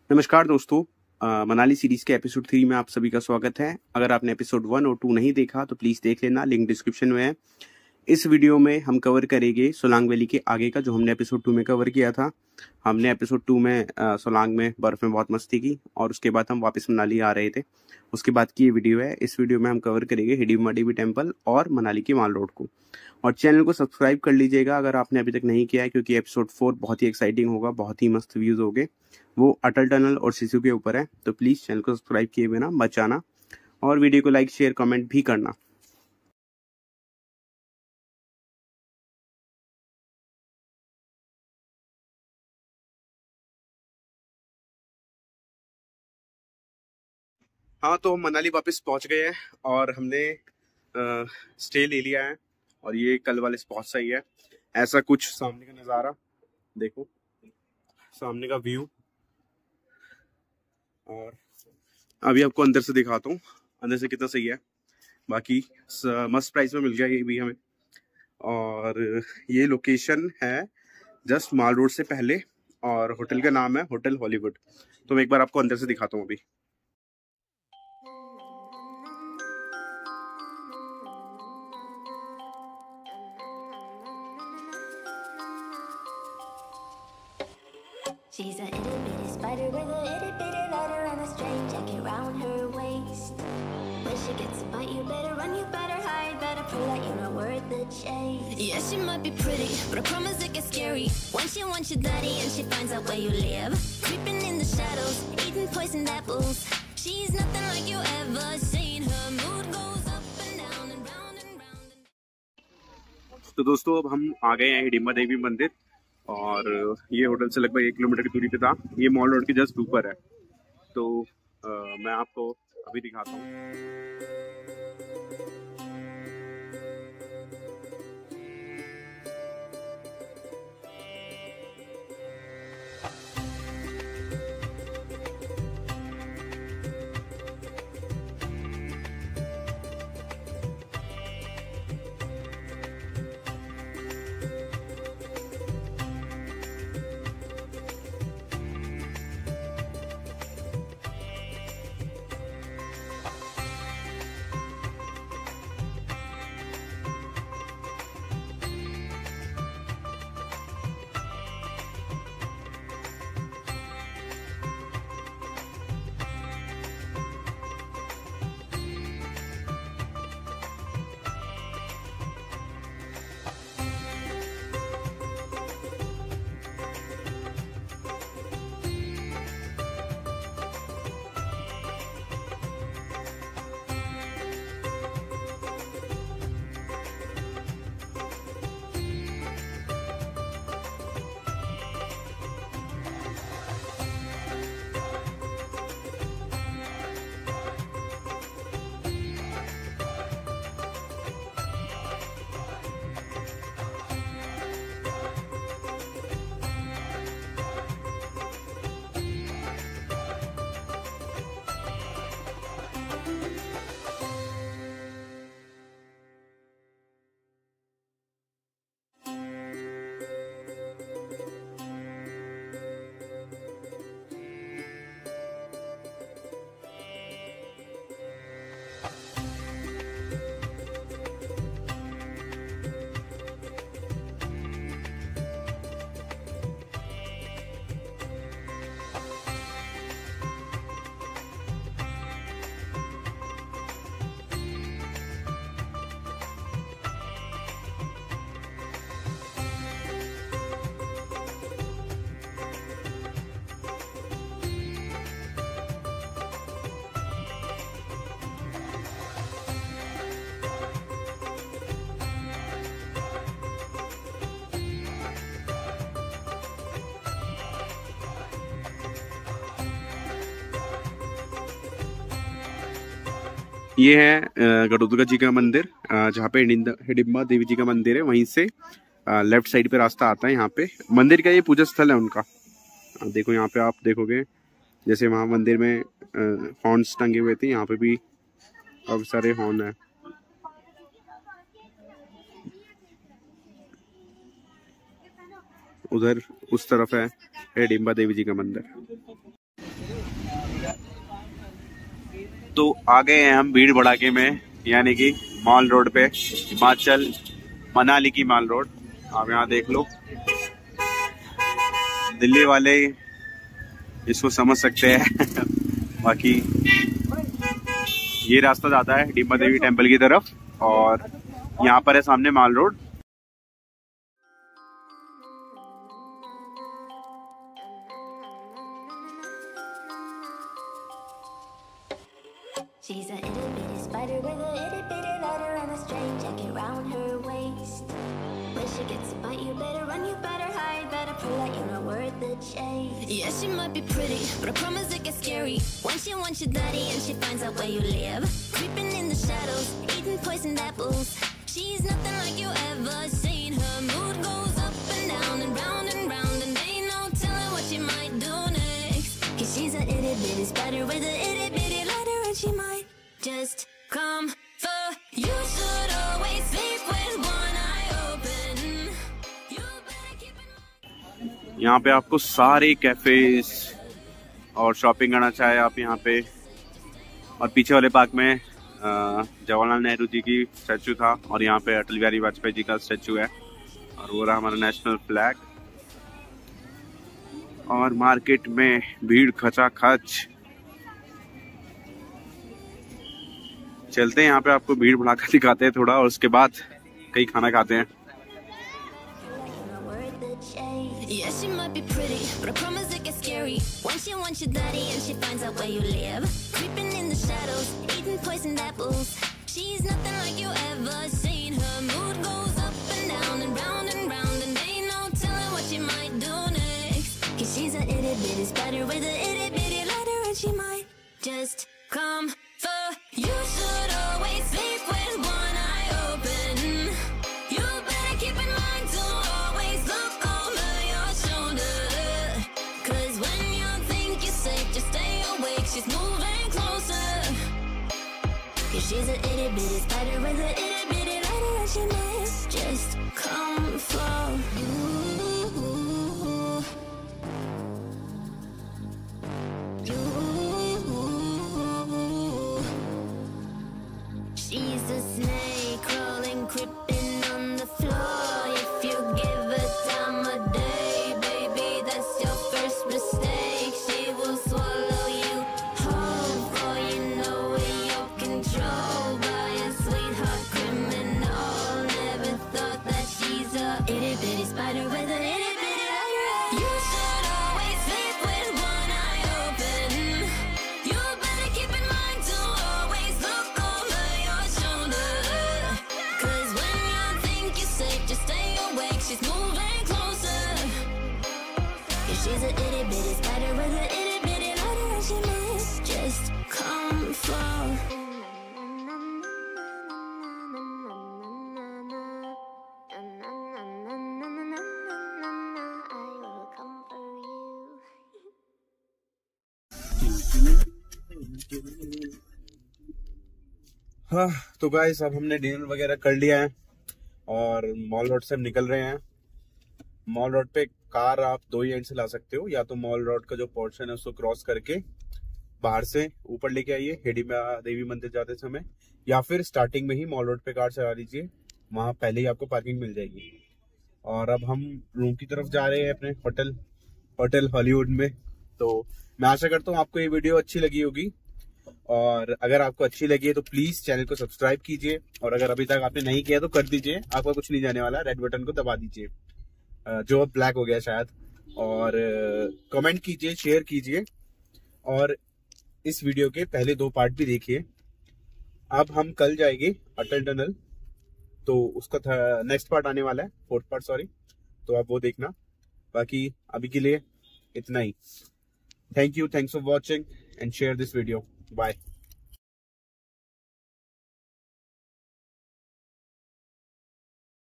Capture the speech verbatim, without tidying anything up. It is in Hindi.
नमस्कार दोस्तों, अ, मनाली सीरीज के एपिसोड थ्री में आप सभी का स्वागत है। अगर आपने एपिसोड वन और टू नहीं देखा तो प्लीज देख लेना, लिंक डिस्क्रिप्शन में है। इस वीडियो में हम कवर करेंगे सोलांग वैली के आगे का, जो हमने एपिसोड टू में कवर किया था। हमने एपिसोड टू में अ, सोलांग में बर्फ में बहुत मस्ती की और उसके बाद हम वापस मनाली आ रहे थे, उसके बाद की ये वीडियो है। इस वीडियो में हम कवर करेंगे हिडिंबा देवी टेम्पल और मनाली की माल रोड को। और चैनल को सब्सक्राइब कर लीजिएगा अगर आपने अभी तक नहीं किया है, क्योंकि एपिसोड फोर बहुत ही एक्साइटिंग होगा, बहुत ही मस्त व्यूज होंगे। वो अटल टनल और सिसु के ऊपर है, तो प्लीज चैनल को सब्सक्राइब किए बिना मत जाना और वीडियो को लाइक शेयर कमेंट भी करना। हाँ, तो हम मनाली वापस पहुंच गए हैं और हमने स्टे ले लिया है और ये कल वाले स्पॉट से ही है। ऐसा कुछ सामने का नज़ारा देखो, सामने का व्यू। और अभी आपको अंदर से दिखाता हूँ अंदर से कितना सही है। बाकी मस्त प्राइस में मिल गया ये भी हमें। और ये लोकेशन है जस्ट माल रोड से पहले और होटल का नाम है होटल हॉलीवुड। तो मैं एक बार आपको अंदर से दिखाता हूँ अभी। She's a itty bitty spider with a itty bitty lighter and a string jacket round her waist. When she gets a bite, you better run, you better hide, better pray that you're not worth the chase. Yeah, she might be pretty, but I promise it gets scary when she wants your daddy and she finds out where you live. Creeping in the shadows, eating poisoned apples. She's nothing like you ever seen. Her mood goes up and down and round and round. तो दोस्तों, अब हम आ गए हैं हिडिंबा देवी मंदिर और ये होटल से लगभग एक किलोमीटर की दूरी पे था। ये मॉल रोड के जस्ट ऊपर है। तो आ, मैं आपको अभी दिखाता हूँ। ये है गढ़ोदगा जी का मंदिर, जहाँ पे हिडिंबा देवी जी का मंदिर है। वहीं से लेफ्ट साइड पे रास्ता आता है। यहाँ पे मंदिर का ये पूजा स्थल है उनका। देखो यहाँ पे आप देखोगे, जैसे वहाँ मंदिर में हॉर्न्स टंगे हुए थे, यहाँ पे भी काफी सारे हॉर्न है। उधर उस तरफ है हिडिंबा देवी जी का मंदिर। तो आ गए हैं हम भीड़ भड़ाके में, यानी कि मॉल रोड पे, हिमाचल मनाली की मॉल रोड। आप यहाँ देख लो, दिल्ली वाले इसको समझ सकते हैं। बाकी ये रास्ता जाता है डिम्बा देवी टेम्पल की तरफ और यहाँ पर है सामने mall road. She's a itty bitty spider with a itty bitty ladder and a strange jacket round her waist. When she gets a bite, you better run, you better hide, better pull out, you're not worth the chase. Yeah, she might be pretty, but I promise it gets scary when she wants your daddy and she finds out where you live. Creeping in the shadows, eating poisoned apples. She's nothing like you ever seen. Her mood goes up and down and round and round, and ain't no telling what she might do next. Cause she's a itty bitty spider with a itty bitty ladder, and she might just come for you. Should always sleep with one eye open. You better keep in mind. यहाँ पे आपको सारे कैफेज और शॉपिंग करना चाहे आप यहाँ पे। और पीछे वाले पार्क में जवाहरलाल नेहरू जी की स्टैचू था और यहाँ पे अटल बिहारी वाजपेयी जी का स्टैचू है और वो रहा हमारा नेशनल फ्लैग। और मार्केट में भीड़ खचाखच। चलते हैं यहाँ पे, आपको भीड़ भड़ाका दिखाते हैं थोड़ा और उसके बाद कहीं खाना खाते हैं। Yeah, she might be pretty, but I promise it gets scary when she wants your daddy and she finds out where you live. Creeping in the shadows, eating poisoned apples. She's nothing like you ever seen. Her mood goes up and down and round and round, and ain't no telling what she might do next. Cause she's a itty bitty spider with a itty bitty ladder, and she might just come for you. Should always sleep with one eye open. You better keep in mind to always look over your shoulder. Cause when you think you're safe, just stay awake. She's moving closer. Cause she's a itty bitty spider with a itty bitty ladder, and she might just come for you. She's a snake crawling, creeping on the floor. If you give her time of day, baby, that's your first mistake. She will swallow you whole, for you know in your control by a sweetheart criminal. Never thought that she's a itty bitty spider with a itty bitty ladder. You should always sleep with one eye open. You better keep in mind to always look over your shoulder. Cause when you think you're safe, just stay awake. She's moving closer. Cause she's a itty bitty spider with a itty bitty ladder, and she might just come for. हाँ तो गाइस, अब हमने डिनर वगैरह कर लिया है और मॉल रोड से हम निकल रहे हैं। मॉल रोड पे कार आप दो ही एंड से ला सकते हो, या तो मॉल रोड का जो पोर्शन है उसको क्रॉस करके बाहर से ऊपर लेके आइए हिडिंबा देवी मंदिर जाते समय, या फिर स्टार्टिंग में ही मॉल रोड पे कार चला लीजिए, वहां पहले ही आपको पार्किंग मिल जाएगी। और अब हम रूम की तरफ जा रहे हैं अपने होटल होटल हॉलीवुड में। तो मैं आशा करता हूँ आपको ये वीडियो अच्छी लगी होगी, और अगर आपको अच्छी लगी है तो प्लीज चैनल को सब्सक्राइब कीजिए, और अगर अभी तक आपने नहीं किया तो कर दीजिए, आपका कुछ नहीं जाने वाला। रेड बटन को दबा दीजिए जो अब ब्लैक हो गया शायद, और कमेंट कीजिए, शेयर कीजिए, और इस वीडियो के पहले दो पार्ट भी देखिए। अब हम कल जाएंगे अटल टनल, तो उसका नेक्स्ट पार्ट आने वाला है, फोर्थ पार्ट सॉरी, तो आप वो देखना। बाकी अभी के लिए इतना ही। Thank you, thanks for watching and share this video. Bye.